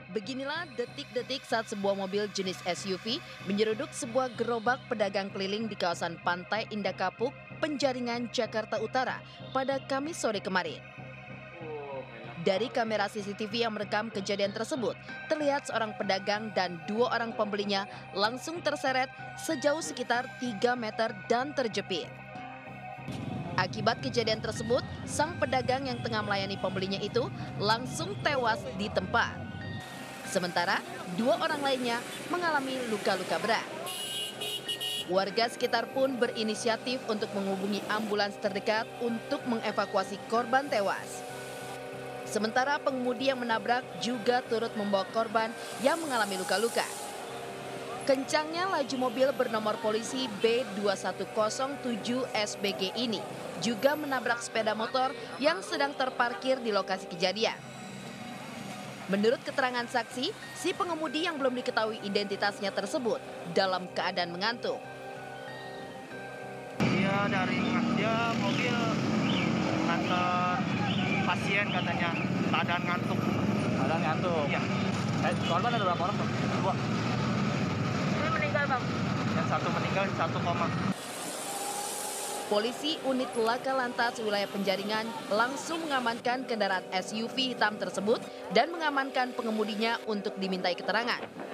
Beginilah detik-detik saat sebuah mobil jenis SUV menyeruduk sebuah gerobak pedagang keliling di kawasan Pantai Indah Kapuk, Penjaringan, Jakarta Utara pada Kamis sore kemarin. Dari kamera CCTV yang merekam kejadian tersebut, terlihat seorang pedagang dan dua orang pembelinya langsung terseret sejauh sekitar 3 meter dan terjepit. Akibat kejadian tersebut, sang pedagang yang tengah melayani pembelinya itu langsung tewas di tempat. Sementara dua orang lainnya mengalami luka-luka berat. Warga sekitar pun berinisiatif untuk menghubungi ambulans terdekat untuk mengevakuasi korban tewas. Sementara pengemudi yang menabrak juga turut membawa korban yang mengalami luka-luka. Kencangnya laju mobil bernomor polisi B2107 SBG ini juga menabrak sepeda motor yang sedang terparkir di lokasi kejadian. Menurut keterangan saksi, si pengemudi yang belum diketahui identitasnya tersebut dalam keadaan mengantuk. Dia mobil nganter pasien katanya, keadaan ngantuk. Keadaan ngantuk? Iya. Korban ada berapa orang, Bang? Dua. Ini meninggal, Bang? Yang satu meninggal, satu koma. Polisi unit Laka Lantas wilayah Penjaringan langsung mengamankan kendaraan SUV hitam tersebut dan mengamankan pengemudinya untuk dimintai keterangan.